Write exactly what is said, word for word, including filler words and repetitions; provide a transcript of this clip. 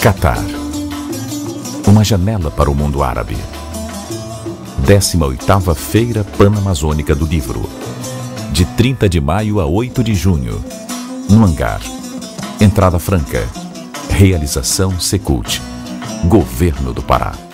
Catar. Uma janela para o mundo árabe. décima oitava Feira Pan-Amazônica do Livro. De trinta de maio a oito de junho. No Hangar. Entrada franca. Realização Secult. Governo do Pará.